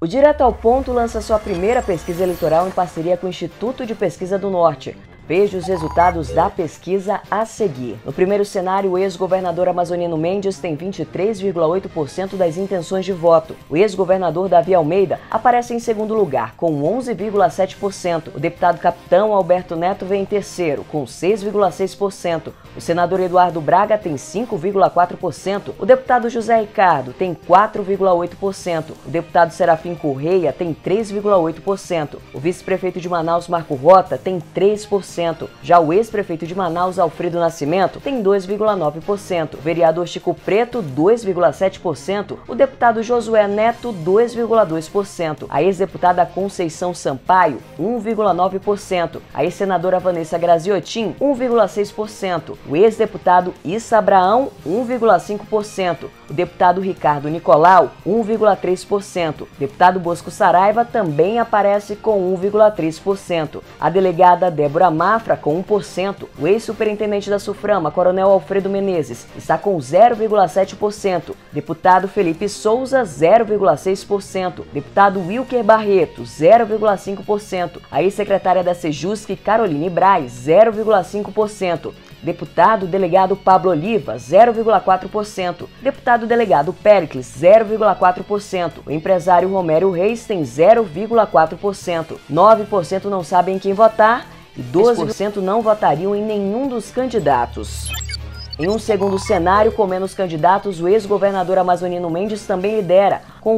O Direto ao Ponto lança sua primeira pesquisa eleitoral em parceria com o Instituto de Pesquisa do Norte. Veja os resultados da pesquisa a seguir. No primeiro cenário, o ex-governador amazonino Mendes tem 23,8% das intenções de voto. O ex-governador Davi Almeida aparece em segundo lugar, com 11,7%. O deputado capitão Alberto Neto vem em terceiro, com 6,6%. O senador Eduardo Braga tem 5,4%. O deputado José Ricardo tem 4,8%. O deputado Serafim Correia tem 3,8%. O vice-prefeito de Manaus, Marco Rota, tem 3%. Já o ex-prefeito de Manaus, Alfredo Nascimento, tem 2,9%. O vereador Chico Preto, 2,7%. O deputado Josué Neto, 2,2%. A ex-deputada Conceição Sampaio, 1,9%. A ex-senadora Vanessa Graziotin, 1,6%. O ex-deputado Issa Abraão, 1,5%. O deputado Ricardo Nicolau, 1,3%. O deputado Bosco Saraiva também aparece com 1,3%. A delegada Débora Mafra, com 1%. O ex-superintendente da Suframa, Coronel Alfredo Menezes, está com 0,7%. Deputado Felipe Souza, 0,6%. Deputado Wilker Barreto, 0,5%. A ex-secretária da Sejusc, Caroline Braz, 0,5%. Deputado delegado Pablo Oliva, 0,4%. Deputado delegado Péricles, 0,4%. O empresário Romério Reis tem 0,4%. 9% não sabem quem votar e 12% não votariam em nenhum dos candidatos. Em um segundo cenário, com menos candidatos, o ex-governador amazonino Mendes também lidera, com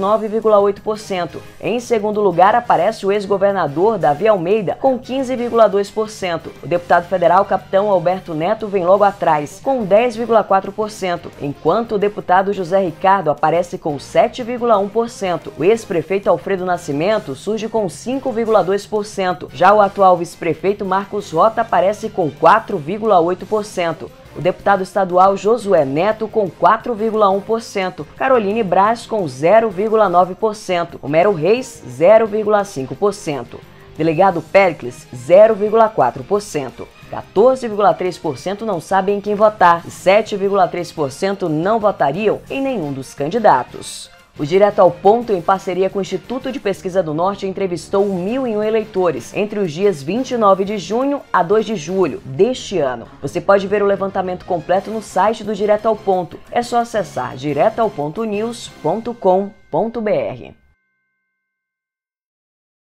29,8%. Em segundo lugar, aparece o ex-governador Davi Almeida, com 15,2%. O deputado federal capitão Alberto Neto vem logo atrás, com 10,4%, enquanto o deputado José Ricardo aparece com 7,1%. O ex-prefeito Alfredo Nascimento surge com 5,2%. Já o atual vice-prefeito Marcos Rota aparece com 4,8%. O deputado estadual Josué Neto com 4,1%, Caroline Braz com 0,9%, Romério Reis 0,5%, delegado Péricles 0,4%. 14,3% não sabem em quem votar e 7,3% não votariam em nenhum dos candidatos. O Direto ao Ponto, em parceria com o Instituto de Pesquisa do Norte, entrevistou 1.001 eleitores entre os dias 29 de junho a 2 de julho deste ano. Você pode ver o levantamento completo no site do Direto ao Ponto. É só acessar diretoalpontonews.com.br.